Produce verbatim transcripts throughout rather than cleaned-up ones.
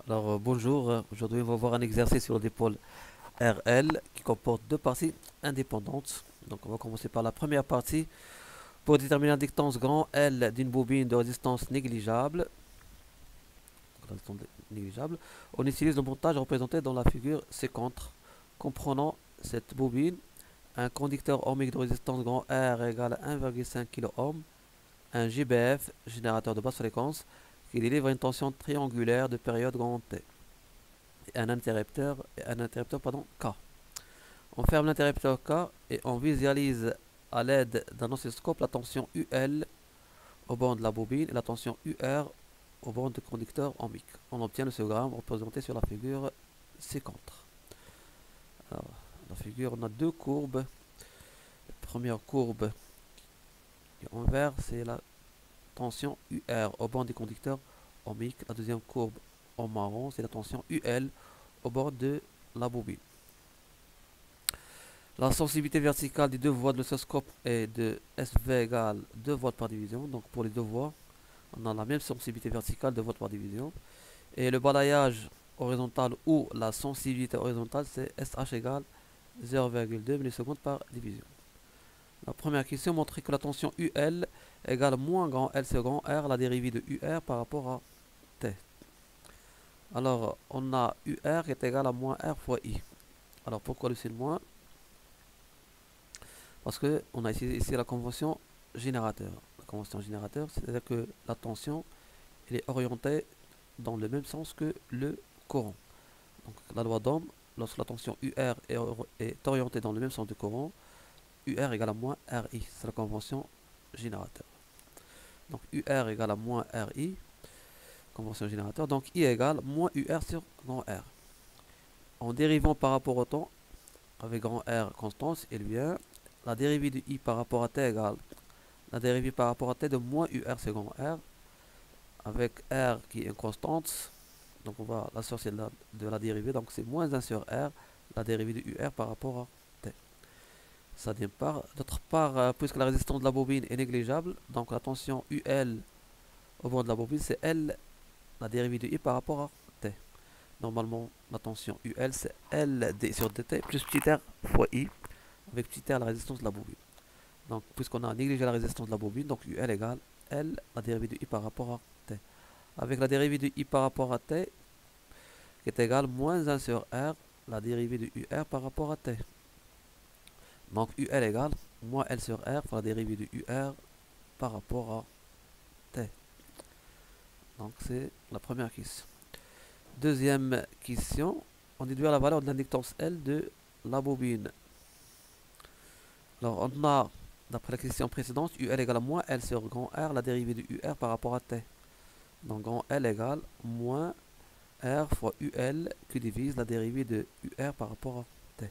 Alors euh, bonjour, euh, aujourd'hui on va voir un exercice sur le dipôle R L qui comporte deux parties indépendantes. Donc on va commencer par la première partie. Pour déterminer la distance grand L d'une bobine de résistance négligeable, résistance négligeable, on utilise le montage représenté dans la figure ci-contre, comprenant cette bobine, un conducteur ohmique de résistance grand R égale à un virgule cinq kiloohms, un J B F, générateur de basse fréquence, qui délivre une tension triangulaire de période grand T. Un interrupteur, un interrupteur pardon, K. On ferme l'interrupteur K et on visualise à l'aide d'un oscilloscope la tension U L au bord de la bobine et la tension U R au bord du conducteur ohmique. On obtient le scogramme représenté sur la figure ci-contre. Alors, dans la figure, on a deux courbes. La première courbe en vert, c'est la tension U R au bord du conducteur ohmique. La deuxième courbe en marron, c'est la tension U L au bord de la bobine. La sensibilité verticale des deux voies de l'oscilloscope est de S V égale deux volts par division. Donc pour les deux voies, on a la même sensibilité verticale de volts par division. Et le balayage horizontal ou la sensibilité horizontale, c'est S H égale zéro virgule deux millisecondes par division. La première question montre que la tension U L égale moins grand L sur grand R, la dérivée de U R par rapport à T. Alors on a U R qui est égal à moins R fois I. Alors pourquoi le signe moins? Parce qu'on a ici, ici la convention générateur. La convention générateur, c'est-à-dire que la tension elle est orientée dans le même sens que le courant. Donc la loi d'Ohm, lorsque la tension U R est, est orientée dans le même sens du courant, U R égale à moins R I. C'est la convention générateur. Donc U R égale à moins R I, convention générateur. Donc I égale moins U R sur grand R. En dérivant par rapport au temps, avec grand R constance, il vient la dérivée de I par rapport à T égale la dérivée par rapport à T de moins U R sur grand R, avec R qui est une constante, donc on va l'associer de la, de la dérivée, donc c'est moins un sur R, la dérivée de U R par rapport à T. Ça d'une part. D'autre part, euh, puisque la résistance de la bobine est négligeable, donc la tension U L au bord de la bobine, c'est L, la dérivée de I par rapport à T. Normalement, la tension U L, c'est L D sur dt plus petit r fois I, avec petit r la résistance de la bobine. Donc, puisqu'on a négligé la résistance de la bobine, donc U L égale L, la dérivée de I par rapport à T. Avec la dérivée de I par rapport à T, qui est égale moins un sur R, la dérivée de U R par rapport à T. Donc U L égale moins L sur R fois la dérivée de U R par rapport à T. Donc c'est la première question. Deuxième question, on déduit la valeur de l'inductance L de la bobine. Alors on a, d'après la question précédente, U L égale à moins L sur grand R, la dérivée de U R par rapport à T. Donc grand L égale moins R fois U L qui divise la dérivée de U R par rapport à T.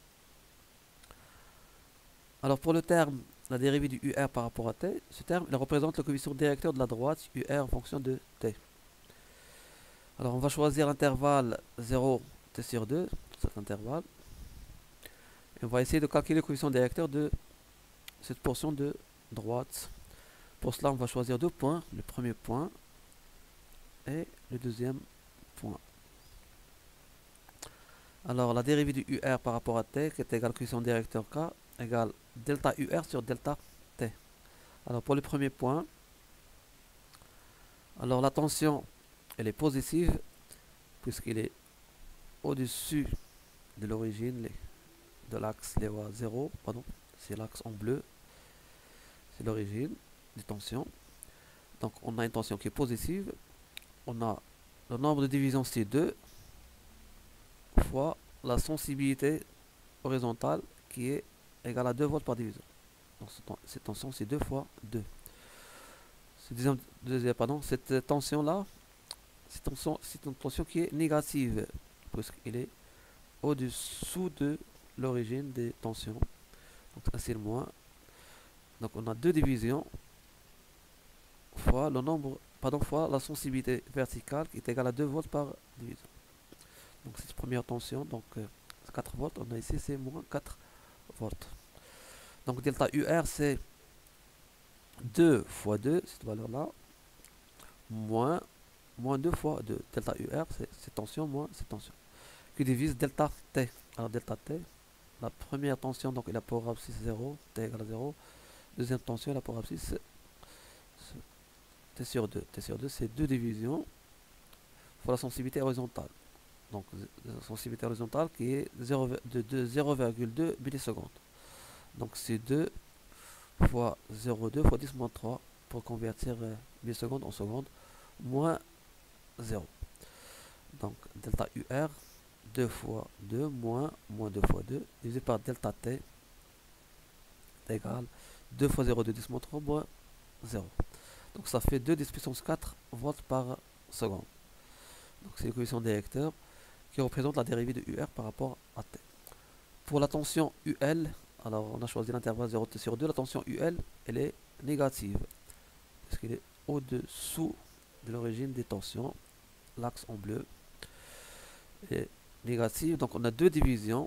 Alors pour le terme, la dérivée du U R par rapport à T, ce terme il représente le coefficient directeur de la droite U R en fonction de T. Alors on va choisir l'intervalle zéro T sur deux, cet intervalle. Et on va essayer de calculer le coefficient directeur de cette portion de droite. Pour cela, on va choisir deux points, le premier point et le deuxième point. Alors la dérivée du U R par rapport à T, qui est égale au coefficient directeur K, égale delta U R sur delta T. Alors pour le premier point, alors la tension, elle est positive, puisqu'il est au-dessus de l'origine de l'axe zéro, pardon, c'est l'axe en bleu, c'est l'origine des tensions. Donc on a une tension qui est positive, on a le nombre de divisions c'est deux fois la sensibilité horizontale qui est égale à deux volts par division. Donc cette tension c'est deux fois deux. Deuxième, deuxième, pardon, cette tension là, c'est une tension qui est négative, puisqu'il est au-dessous de l'origine des tensions. Donc ça c'est le moins. Donc on a deux divisions fois le nombre, pardon, fois la sensibilité verticale qui est égale à deux volts par division. Donc cette première tension, donc euh, quatre volts, on a ici c'est moins quatre volts. Donc delta U R c'est deux fois deux, cette valeur là, moins moins deux fois deux. Delta U R, c'est cette tension moins cette tension. Qui divise delta T. Alors delta T, la première tension, donc il a pour abscisse zéro, T égale à zéro. Deuxième tension, il a pour abscisse T sur deux. T sur deux, c'est deux divisions fois la sensibilité horizontale. Donc la sensibilité horizontale qui est zéro, de zéro virgule deux millisecondes. Donc c'est deux fois zéro virgule deux fois dix moins trois pour convertir euh, millisecondes en secondes, moins zéro. Donc delta U R, deux fois deux moins moins deux fois deux divisé par delta T égale deux fois zéro virgule deux dix moins trois moins zéro. Donc ça fait deux dix puissance quatre volts par seconde. Donc c'est le coefficient directeur qui représente la dérivée de U R par rapport à T. Pour la tension U L, alors on a choisi l'intervalle zéro T sur deux, la tension U L, elle est négative, parce qu'elle est au-dessous de l'origine des tensions, l'axe en bleu est négative, donc on a deux divisions,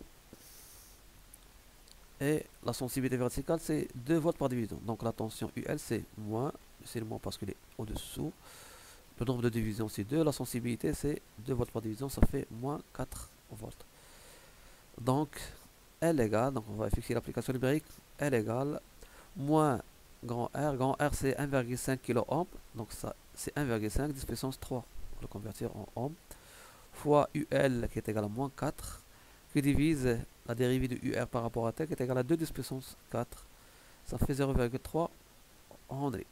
et la sensibilité verticale c'est deux volts par division, donc la tension U L c'est moins, c'est le moins parce qu'elle est au-dessous, le nombre de divisions c'est deux, la sensibilité c'est deux volts par division, ça fait moins quatre volts. Donc L égale, donc on va fixer l'application numérique, L égale moins grand R, grand R c'est un virgule cinq kilo-ohm, donc ça c'est un virgule cinq, dix puissance trois, on va le convertir en ohm, fois U L qui est égal à moins quatre, qui divise la dérivée de U R par rapport à T qui est égal à deux dix puissance quatre, ça fait zéro virgule trois Henry.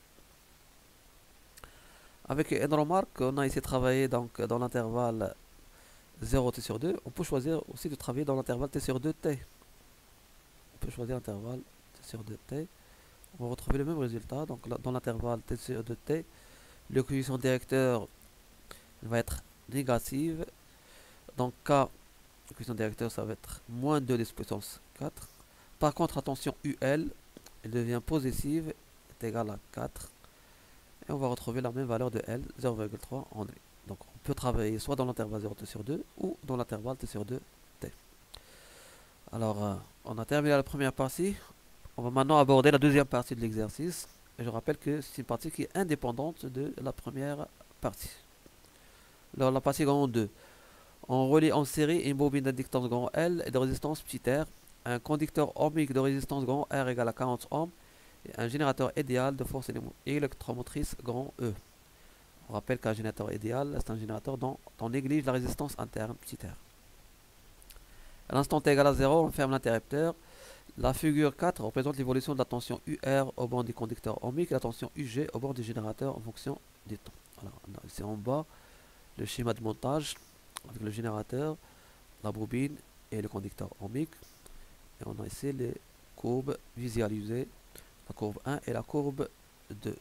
Avec une remarque, on a ici travaillé donc dans l'intervalle zéro T sur deux, on peut choisir aussi de travailler dans l'intervalle T sur deux T. On peut choisir l'intervalle T sur deux T. On va retrouver le même résultat. Donc là, dans l'intervalle T sur deux T, le coefficient directeur va être négatif. Donc K, le coefficient directeur, ça va être moins deux dix puissance quatre. Par contre, attention, U L, elle devient positive, est égale à quatre. Et on va retrouver la même valeur de L, zéro virgule trois Henry. Donc on peut travailler soit dans l'intervalle zéro T sur deux ou dans l'intervalle T sur deux T. Alors euh, on a terminé la première partie. On va maintenant aborder la deuxième partie de l'exercice. Et je rappelle que c'est une partie qui est indépendante de la première partie. Alors la partie grand deux. On relie en série une bobine d'inductance grand L et de résistance petit r, un conducteur ohmique de résistance grand R égale à quarante ohms et un générateur idéal de force électromotrice grand E. On rappelle qu'un générateur idéal, c'est un générateur dont on néglige la résistance interne petit r. À l'instant t égale à zéro, on ferme l'interrupteur. La figure quatre représente l'évolution de la tension U R au bord du conducteur ohmique et la tension U G au bord du générateur en fonction du temps. Alors, on a ici en bas le schéma de montage avec le générateur, la bobine et le conducteur ohmique. Et on a ici les courbes visualisées, la courbe un et la courbe deux.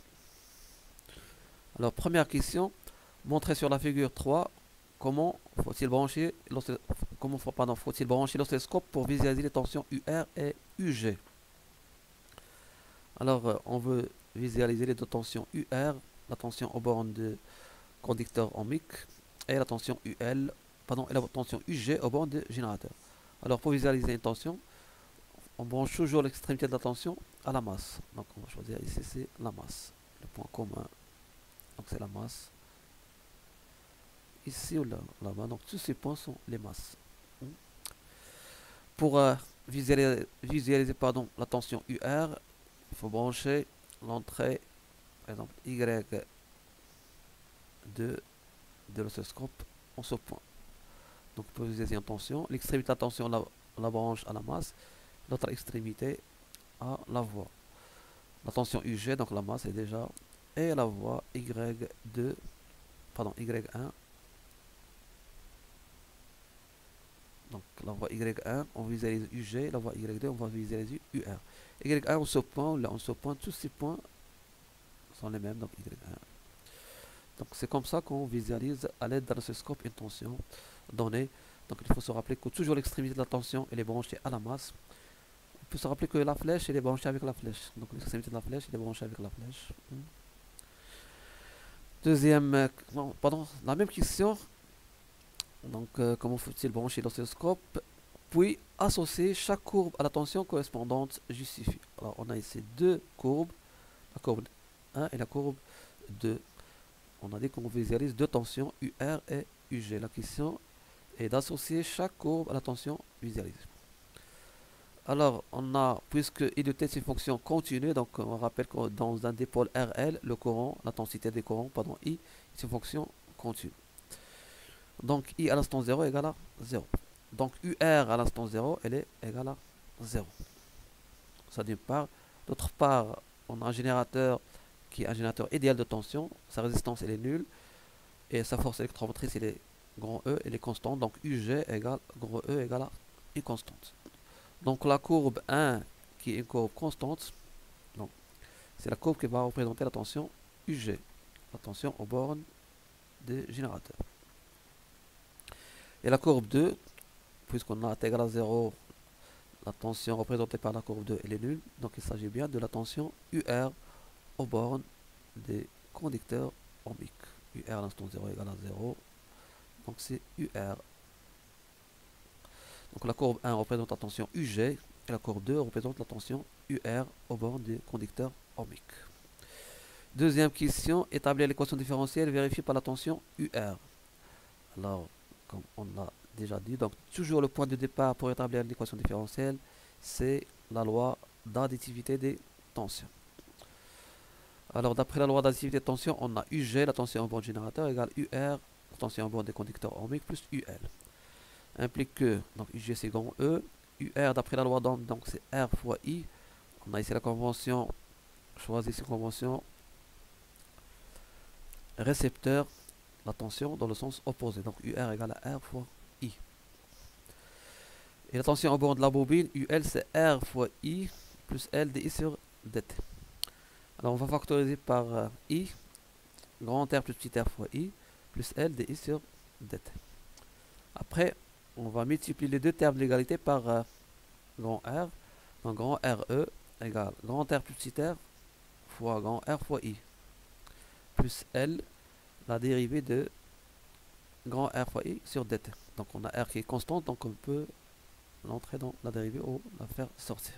Alors, première question, montrez sur la figure trois comment faut-il brancher comment pardon, faut-il brancher l'oscilloscope pour visualiser les tensions U R et U G. Alors, euh, on veut visualiser les deux tensions U R, la tension au bord de conducteur ohmique et la tension U L, pardon, et la tension U G au bord du générateur. Alors, pour visualiser une tension, on branche toujours l'extrémité de la tension à la masse. Donc, on va choisir ici, c'est la masse, le point commun. Donc, c'est la masse. Ici ou là, là-bas. Donc, tous ces points sont les masses. Pour euh, visualiser, visualiser pardon, la tension U R, il faut brancher l'entrée, par exemple, Y de, de l'oscilloscope en ce point. Donc, pour visualiser une tension, l'extrémité de la tension, on la, on la branche à la masse, l'autre extrémité à la voie. La tension U G, donc la masse est déjà, et la voie Y deux, pardon, Y un. Donc la voie Y un, on visualise U G, la voie Y deux, on va visualiser U R. Y un, on se pointe, là on se pointe, tous ces points sont les mêmes, donc Y un. Donc c'est comme ça qu'on visualise à l'aide d'un oscilloscope une tension donnée. Donc il faut se rappeler que toujours l'extrémité de la tension elle est branchée à la masse. On peut se rappeler que la flèche elle est branchée avec la flèche. Donc l'extrémité de la flèche elle est branchée avec la flèche. Deuxième, euh, non, pardon, la même question. Donc, euh, comment faut-il brancher l'oscilloscope? Puis, associer chaque courbe à la tension correspondante justifie. Alors, on a ici deux courbes, la courbe un et la courbe deux. on a dit qu'on visualise deux tensions U R et U G. La question est d'associer chaque courbe à la tension visualisée. Alors, on a, puisque I de t c'est une fonction continue, donc on rappelle que dans un dipôle R L, le courant, l'intensité des courants, pardon, I, c'est une fonction continue. Donc I à l'instant zéro est égal à zéro. Donc U R à l'instant zéro, elle est égale à zéro. Ça d'une part. D'autre part, on a un générateur qui est un générateur idéal de tension. Sa résistance, elle est nulle. Et sa force électromotrice, elle est grand E, elle est constante. Donc U G égale gros E égale à une constante. Donc la courbe un, qui est une courbe constante, c'est la courbe qui va représenter la tension U G, la tension aux bornes des générateurs. Et la courbe deux, puisqu'on a T égale à zéro, la tension représentée par la courbe deux, elle est nulle. Donc il s'agit bien de la tension U R aux bornes des conducteurs ohmiques. U R à l'instant zéro égale à zéro. Donc c'est U R. Donc la courbe un représente la tension U G et la courbe deux représente la tension U R aux bornes des conducteurs ohmiques. Deuxième question, établir l'équation différentielle vérifiée par la tension U R. Alors, comme on l'a déjà dit, donc toujours le point de départ pour établir l'équation différentielle, c'est la loi d'additivité des tensions. Alors d'après la loi d'additivité des tensions, on a U G, la tension en borne générateur, égale U R, la tension en borne des conducteurs ohmiques, plus U L. Implique que, donc U G c'est grand E, U R d'après la loi d'Ohm, donc c'est R fois I. On a ici la convention, choisis cette convention, récepteur, la tension dans le sens opposé, donc U R égale à R fois I. Et la tension en borne de la bobine, U L c'est R fois I plus L dI sur dt. Alors on va factoriser par euh, I, grand R plus petit r fois I, plus L dI sur dt. Après, on va multiplier les deux termes de l'égalité par euh, grand R. Donc grand R E égale grand R plus petit r fois grand R fois I, plus L, la dérivée de grand R fois I sur dt. Donc on a R qui est constante, donc on peut l'entrer dans la dérivée ou la faire sortir.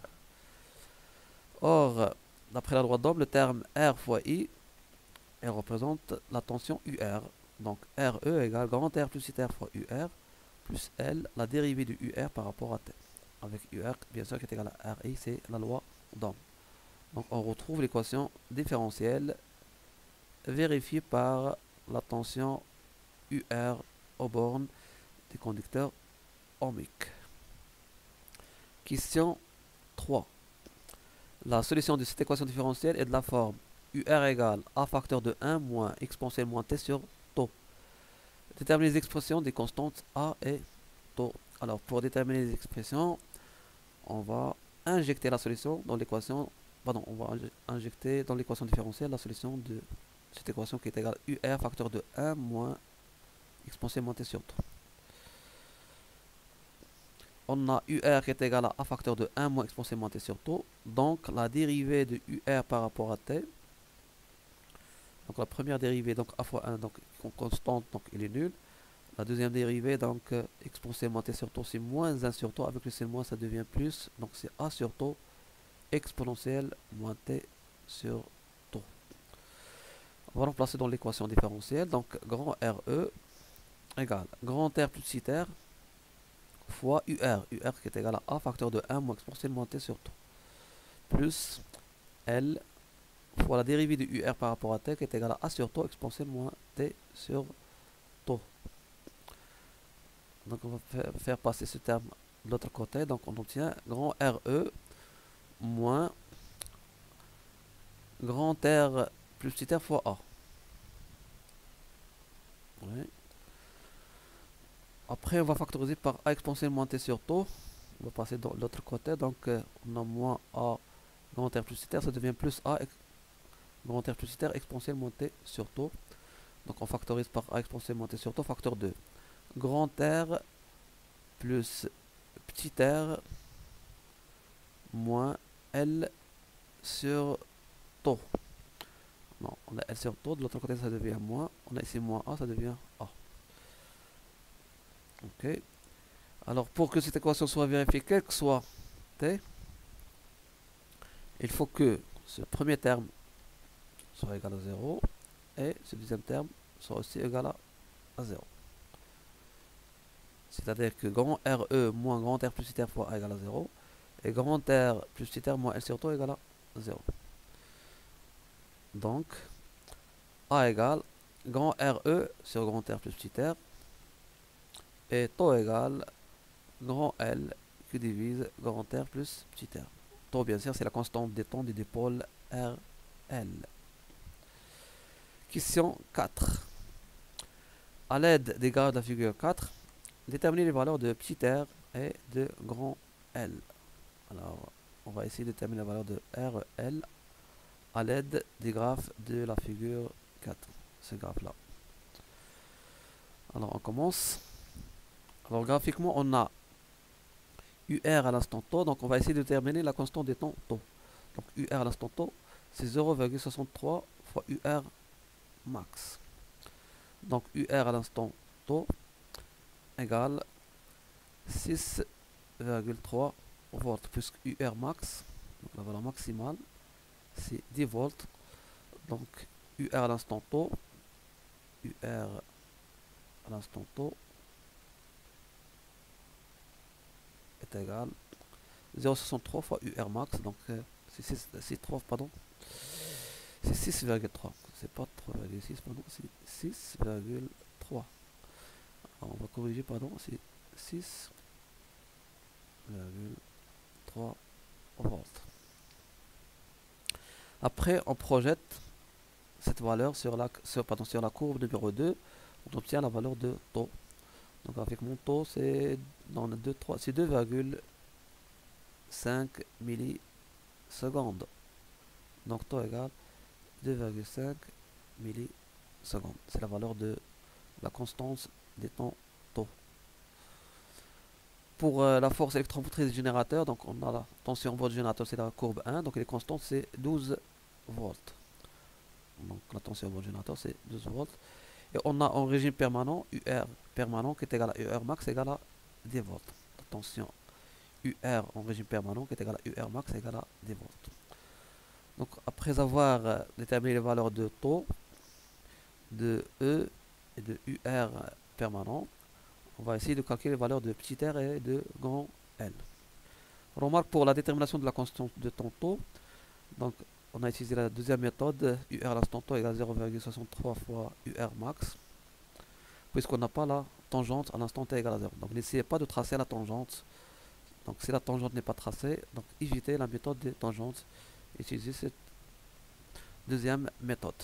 Or, d'après la loi d'Ohm, le terme R fois I, elle représente la tension U R. Donc R E égale grand R plus petit r fois U R, plus L, la dérivée de U R par rapport à T. Avec U R, bien sûr, qui est égal à R I, c'est la loi d'Ohm. Donc on retrouve l'équation différentielle vérifiée par la tension U R aux bornes des conducteurs ohmiques. Question trois. La solution de cette équation différentielle est de la forme U R égale A facteur de un moins exponentielle moins T sur tau. Déterminer les expressions des constantes A et tau. Alors pour déterminer les expressions, on va injecter la solution dans l'équation, pardon, on va injecter dans l'équation différentielle la solution de cette équation qui est égale à U R facteur de un moins exponentielle moins T sur tau. On a U R qui est égal à A facteur de un moins exponentielle moins T sur tau. Donc la dérivée de U R par rapport à T. Donc la première dérivée, donc A fois un, donc constante, donc il est nul. La deuxième dérivée, donc euh, exponentielle moins T sur tau, c'est moins un sur tau. Avec le C moins, ça devient plus. Donc c'est A sur tau exponentielle moins T sur tau. On va remplacer dans l'équation différentielle. Donc grand R E égale grand R plus petit r fois U R, U R qui est égal à A facteur de un moins exponentielle moins T sur tau, plus L fois la dérivée de U R par rapport à T qui est égal à A sur tau exponentielle moins T sur tau. Donc on va faire, faire passer ce terme de l'autre côté, donc on obtient grand R E moins grand R plus petit r fois A. Ouais. Après, on va factoriser par A exponentielle moins T sur tau. On va passer de l'autre côté. Donc, euh, on a moins A grand R plus petit r. Ça devient plus A grand R plus petit r exponentielle moins T sur tau. Donc, on factorise par A exponentielle moins T sur tau. Facteur deux. Grand R plus petit r moins L sur tau. Non, on a L sur tau. De l'autre côté, ça devient moins. On a ici moins A, ça devient A. Ok. Alors pour que cette équation soit vérifiée, quel que soit T, il faut que ce premier terme soit égal à zéro et ce deuxième terme sera aussi égal à, à zéro. C'est-à-dire que grand R E moins grand R plus petit R fois A égale à zéro. Et grand R plus petit R moins L sur taux égale à zéro. Donc, A égale grand R E sur grand R plus petit r. Et taux égale grand L qui divise grand R plus petit r. Taux, bien sûr, c'est la constante des temps du dipôle R L. Question quatre. À l'aide des graphes de la figure quatre, déterminer les valeurs de petit r et de grand L. Alors, on va essayer de déterminer la valeur de R L à l'aide des graphes de la figure quatre. Ce graphe-là. Alors, on commence. Alors, graphiquement, on a U R à l'instant taux. Donc, on va essayer de déterminer la constante des temps taux. Donc, U R à l'instant taux, c'est zéro virgule soixante-trois fois U R max. Donc, U R à l'instant taux égale six virgule trois volts plus U R max. Donc, la valeur maximale, c'est dix volts. Donc, U R à l'instant taux, U R à l'instant taux est égal zéro virgule soixante-trois fois U R max. Donc, euh, c'est trois, pardon. C'est six virgule trois. C'est pas trois virgule six, pardon. C'est six virgule trois. On va corriger, pardon. C'est six virgule trois volts. Après, on projette cette valeur sur la, sur, pardon, sur la courbe numéro deux. On obtient la valeur de taux. Donc, avec mon taux, c'est dans le deux, trois, c'est deux virgule cinq millisecondes. Donc, taux égale deux virgule cinq millisecondes. C'est la valeur de la constance des temps taux. Pour euh, la force électromotrice du générateur, donc on a la tension volt du générateur, c'est la courbe un, donc les constantes c'est douze volts. Donc la tension volt du générateur c'est douze volts. Et on a en régime permanent U R permanent qui est égal à U R max égale à dix volts. La tension U R en régime permanent qui est égal à U R max égale à dix volts. Donc après avoir euh, déterminé les valeurs de taux, de E et de U R permanent, on va essayer de calculer les valeurs de petit r et de grand L. Remarque pour la détermination de la constante de temps taux, donc on a utilisé la deuxième méthode, U R à l'instant taux égale zéro virgule soixante-trois fois U R max, puisqu'on n'a pas la tangente à l'instant t égale à zéro. Donc n'essayez pas de tracer la tangente. Donc si la tangente n'est pas tracée, donc évitez la méthode des tangentes. Utilisez cette deuxième méthode.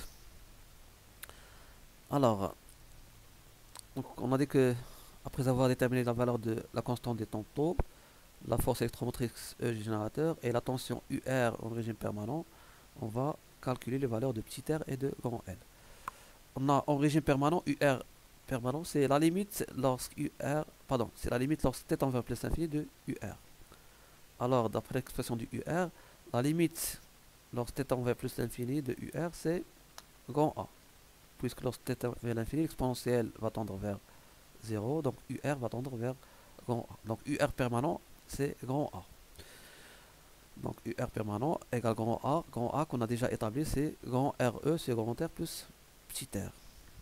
Alors, donc on a dit que après avoir déterminé la valeur de la constante des temps taux, la force électromotrice E du générateur et la tension U R en régime permanent, on va calculer les valeurs de petit r et de grand L. On a en régime permanent U R permanent, c'est la limite lorsque U R, pardon, c'est la limite lorsque t tend vers plus l'infini de U R. Alors, d'après l'expression du U R, la limite lorsque t tend vers plus l'infini de U R, c'est grand A. Puisque lorsque t tend vers l'infini, l'exponentielle va tendre vers zéro, donc U R va tendre vers grand A. Donc U R permanent, c'est grand A. Donc U R permanent égale grand A. Grand A qu'on a déjà établi, c'est grand R E sur grand R plus petit r.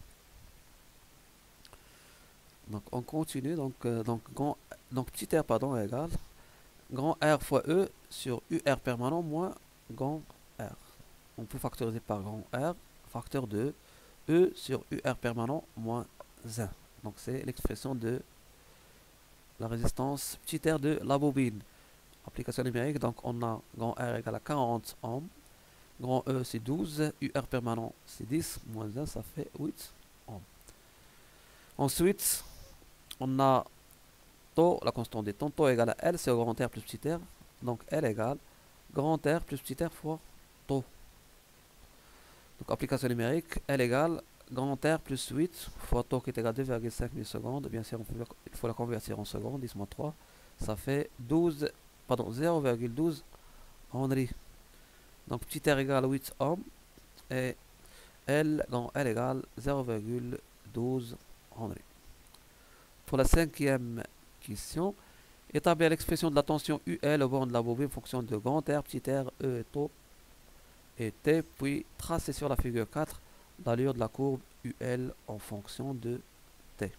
Donc on continue. Donc, euh, donc, grand, donc petit r pardon, égale grand R fois E sur U R permanent moins grand R. On peut factoriser par grand R, facteur de E sur U R permanent moins un. Donc c'est l'expression de la résistance petit r de la bobine. Application numérique, donc on a grand R égale à quarante ohms, grand E c'est douze, U R permanent c'est dix, moins un ça fait huit ohms. Ensuite, on a taux, la constante des temps, taux égale à L, c'est grand R plus petit r, donc L égale grand R plus petit r fois taux. Donc application numérique, L égale grand R plus huit fois taux qui est égal à deux virgule cinq millisecondes. Bien sûr, on peut, il faut la convertir en secondes, dix moins trois, ça fait douze, pardon, zéro virgule douze Henry. Donc petit r égale huit ohms et L, grand L égale zéro virgule douze Henry. Pour la cinquième question, établir l'expression de la tension U L au bord de la bobine en fonction de grand R, petit r, E et taux et T, puis tracer sur la figure quatre l'allure de la courbe U L en fonction de T.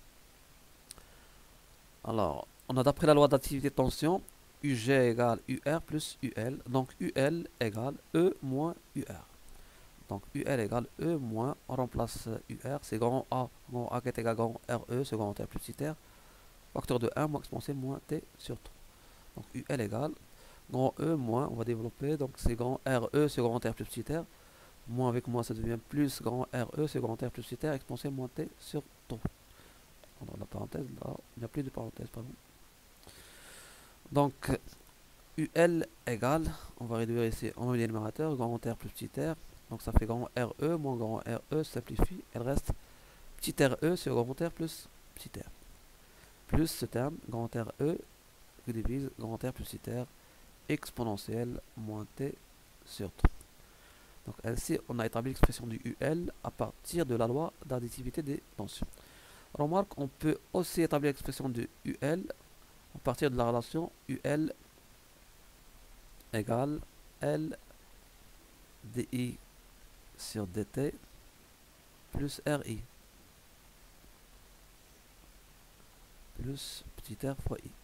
Alors, on a d'après la loi d'activité de tension, U G égale U R plus U L. Donc U L égale E moins U R. Donc U L égale E moins, on remplace U R, c'est grand A, grand A qui est égal à grand R E, c'est grand R plus petit r, facteur de un moins exponentielle moins T sur trois. Donc U L égale grand E moins, on va développer, donc c'est grand R E, c'est grand R plus petit r, moins avec moins ça devient plus grand R E, c'est grand R plus petit r, exponentielle moins T sur trois. Dans la parenthèse, là, il n'y a plus de parenthèse, pardon. Donc U L égale, on va réduire ici en même numérateur, grand R plus petit r, donc ça fait grand R E moins grand R E, simplifie, elle reste petit R E sur grand R plus petit r. Plus ce terme, grand R E, qui divise grand R plus petit r, exponentielle moins T sur trois. Donc ainsi, on a établi l'expression du U L à partir de la loi d'additivité des tensions. Remarque, on peut aussi établir l'expression du U L à partir de la relation U L égale L dI sur dt plus RI plus petit r fois I.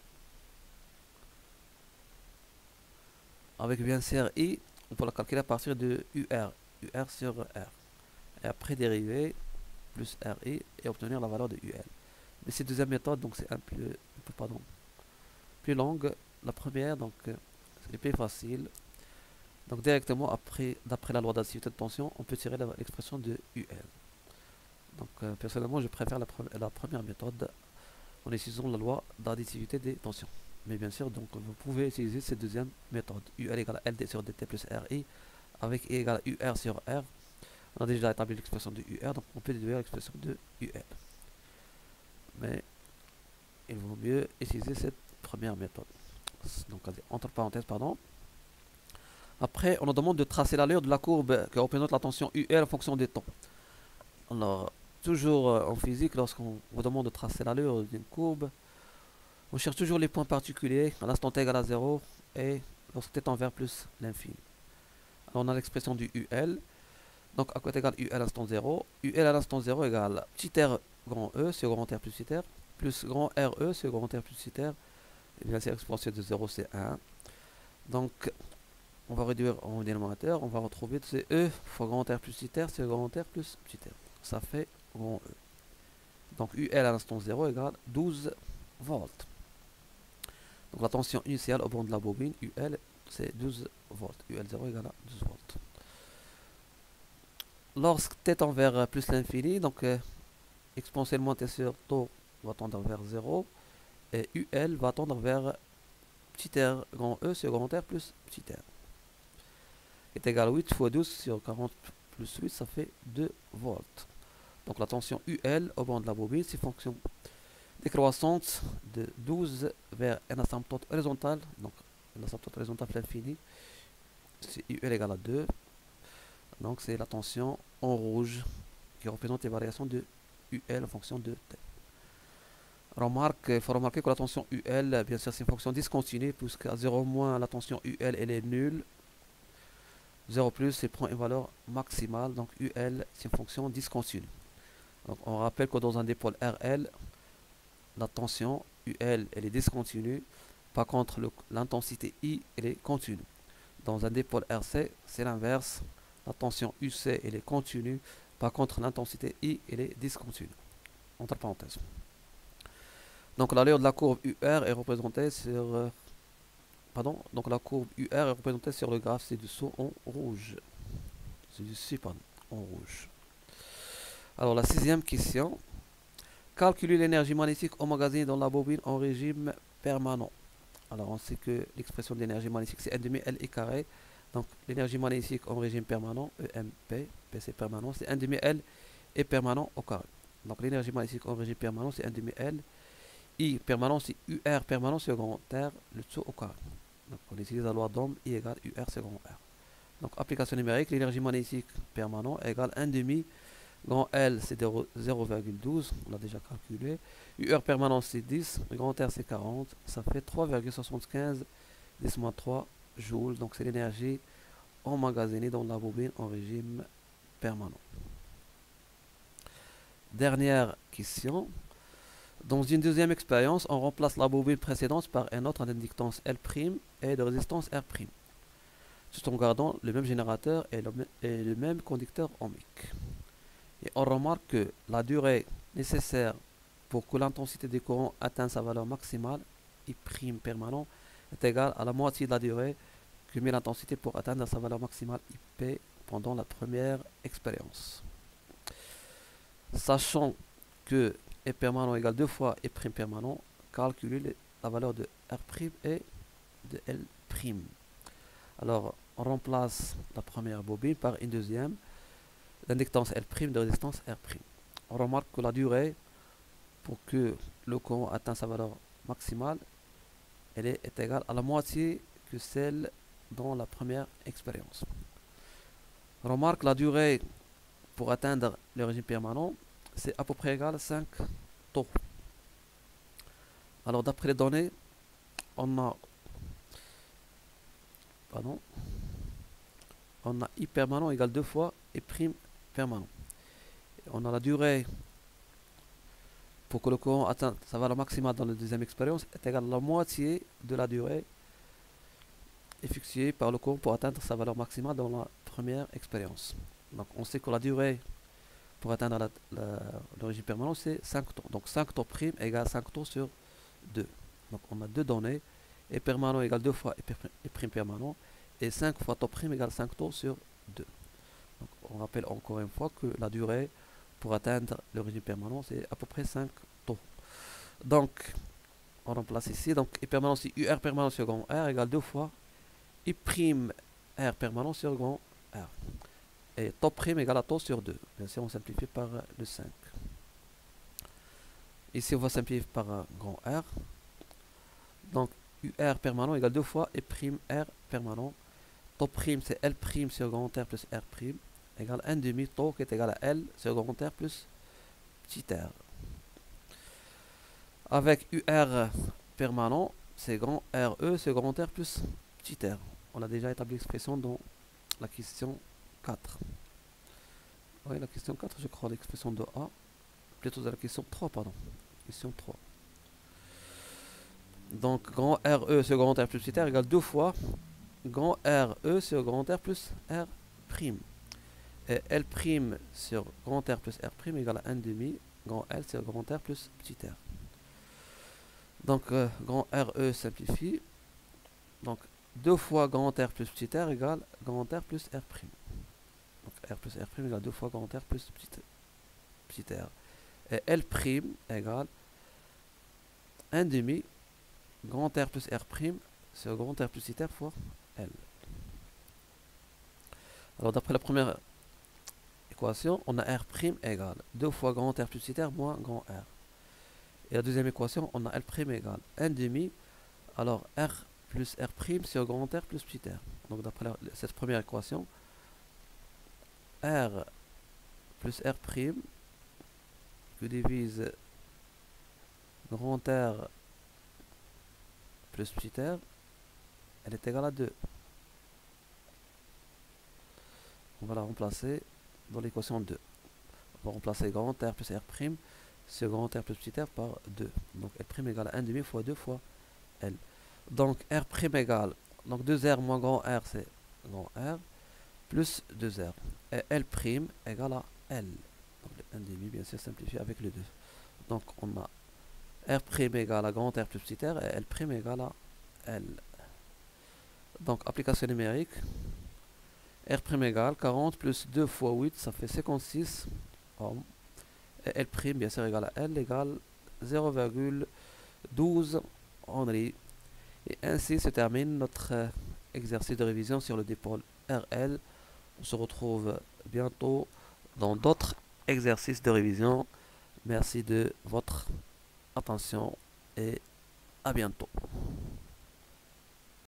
Avec bien sûr I, on peut la calculer à partir de U R, U R sur R. Et après dériver plus RI et obtenir la valeur de U L. Mais cette deuxième méthode, donc c'est un peu, un peu pardon, plus longue. La première, donc c'est plus facile. Donc directement après, d'après la loi d'activité de tension, on peut tirer l'expression de U L. Donc euh, personnellement, je préfère la, pre la première méthode en utilisant la loi d'additivité des tensions. Mais bien sûr, donc vous pouvez utiliser cette deuxième méthode. U L égale L D sur dt plus R I avec I égale U R sur R. On a déjà établi l'expression de U R, donc on peut déduire l'expression de U L. Mais il vaut mieux utiliser cette première méthode. Donc entre parenthèses, pardon. Après, on nous demande de tracer l'allure de la courbe qui représente la tension U L en fonction des temps. Alors, toujours euh, en physique, lorsqu'on vous demande de tracer l'allure d'une courbe, on cherche toujours les points particuliers à l'instant t égale à zéro et lorsque t tend vers plus l'infini. Alors, on a l'expression du U L. Donc, à quoi égale U L à l'instant zéro. U L à l'instant zéro égale petit r grand E sur grand R plus petit r, plus grand R E sur grand R plus petit r. Et bien, c'est l'exponentielle de zéro, c'est un. Donc, on va réduire en dénominateur, on va retrouver c'est E fois grand R plus petit r, c'est grand R plus petit r. Ça fait grand E. Donc U L à l'instant zéro égale douze volts. Donc la tension initiale au bord de la bobine, U L, c'est douze volts. U L zéro égale à douze volts. Lorsque t tend vers plus l'infini, donc euh, exponentiellement t sur tau va tendre vers zéro, et U L va tendre vers petit r grand E sur grand R plus petit r. Est égal à huit fois douze sur quarante plus huit, ça fait deux volts. Donc la tension U L au bord de la bobine, c'est fonction décroissante de douze vers une asymptote horizontale. Donc une asymptote horizontale à l'infini, c'est U L égale à deux. Donc c'est la tension en rouge qui représente les variations de U L en fonction de T. Remarque, il faut remarquer que la tension U L, bien sûr, c'est une fonction discontinue, puisqu'à zéro moins, la tension U L, elle est nulle. zéro plus, il prend une valeur maximale. Donc U L, c'est une fonction discontinue. Donc on rappelle que dans un dipôle R L, la tension U L, elle est discontinue. Par contre, l'intensité I, elle est continue. Dans un dipôle R C, c'est l'inverse. La tension U C, elle est continue. Par contre, l'intensité I, elle est discontinue. Entre parenthèses. Donc l'allure de la courbe U R est représentée sur... Euh, pardon, donc la courbe U R est représentée sur le graphe ci-dessous en rouge. Ci-dessus, pardon, en rouge. Alors la sixième question. Calculer l'énergie magnétique emmagasinée dans la bobine en régime permanent. Alors on sait que l'expression de l'énergie magnétique c'est un demi L I carré. Donc l'énergie magnétique en régime permanent, E M P, P c'est permanent, c'est un demi L et permanent au carré. Donc l'énergie magnétique en régime permanent c'est un demi L. I permanent c'est U R permanent sur grand R, le tout au carré. Donc on utilise la loi d'Ohm, I égale U R sur grand R. Donc application numérique, l'énergie magnétique permanent égale un demi. Grand L c'est zéro virgule douze, on l'a déjà calculé. U R permanent c'est dix, grand R c'est quarante, ça fait trois virgule soixante-quinze dix moins trois joules. Donc c'est l'énergie emmagasinée dans la bobine en régime permanent. dernière question. Dans une deuxième expérience, on remplace la bobine précédente par un autre d'inductance L' et de résistance R', tout en gardant le même générateur et le, et le même conducteur ohmique. Et on remarque que la durée nécessaire pour que l'intensité des courants atteigne sa valeur maximale, I' permanent, est égale à la moitié de la durée que met l'intensité pour atteindre sa valeur maximale I P pendant la première expérience. Sachant que E permanent égale deux fois E' permanent, calculez la valeur de R' et de L'. Alors, on remplace la première bobine par une deuxième d'inductance L' de résistance R'. On remarque que la durée pour que le courant atteigne sa valeur maximale, elle est, est égale à la moitié que celle dans la première expérience. On remarque la durée pour atteindre le régime permanent, c'est à peu près égal à cinq taux. Alors d'après les données, on a pardon, on a I permanent égale deux fois E' permanent. Et on a la durée pour que le courant atteigne sa valeur maximale dans la deuxième expérience est égale à la moitié de la durée effectuée par le courant pour atteindre sa valeur maximale dans la première expérience. Donc on sait que la durée pour atteindre la, la, le régime permanent c'est cinq taux. Donc cinq taux prime égale cinq taux sur deux. Donc on a deux données. E permanent égale deux fois E prime permanent et cinq fois taux prime égale cinq taux sur deux. Donc on rappelle encore une fois que la durée pour atteindre le régime permanent c'est à peu près cinq taux. Donc on remplace ici. Donc E permanent c'est U R permanent sur grand R égale deux fois I prime R permanent sur grand R. Et taux prime égale à taux sur deux. Bien sûr on simplifie par le cinq. Ici on va simplifier par uh, grand R. Donc U R permanent égale deux fois E prime R permanent. Taux prime c'est L prime sur grand R plus R prime égale un demi taux qui est égal à L sur grand R plus petit r. Avec U R permanent, c'est grand R E sur grand R plus petit r. On a déjà établi l'expression dans la question quatre. Oui, la question quatre, je crois, l'expression de A. Plutôt de la question trois, pardon. Question trois. Donc, grand R E sur grand R plus petit r égale deux fois grand R E sur grand R plus R prime. Et L prime sur grand R plus R prime égale à un demi grand L sur grand R plus petit r. Donc, euh, grand R E simplifie. Donc, deux fois grand R plus petit r égale grand R plus R prime. Donc, R plus R prime égale deux fois grand R plus petit, petit r. Et L prime égale un demi grand R plus R prime sur grand R plus petit r fois L. Alors, d'après la première équation, on a R prime égale deux fois grand R plus petit r moins grand R. Et la deuxième équation, on a L prime égale un demi, alors R plus R prime sur grand R plus petit r. Donc d'après cette première équation, R plus R prime que divise grand R plus petit r, elle est égale à deux. On va la remplacer dans l'équation deux. On va remplacer grand R plus R prime sur grand R plus petit r par deux. Donc L prime égale à un demi fois deux fois L. Donc R prime égale, donc deux R moins grand R c'est grand R, plus deux R. Et L prime égale à L. Donc le un demi bien sûr simplifié avec le deux. Donc on a R prime égale à grand R plus petit r et L prime égale à L. Donc application numérique. R prime égale quarante plus deux fois huit, ça fait cinquante-six ohms. Et L prime bien sûr égale à L égale zéro virgule douze Henry. Et ainsi se termine notre euh, exercice de révision sur le dipôle R L. On se retrouve bientôt dans d'autres exercices de révision. Merci de votre attention et à bientôt.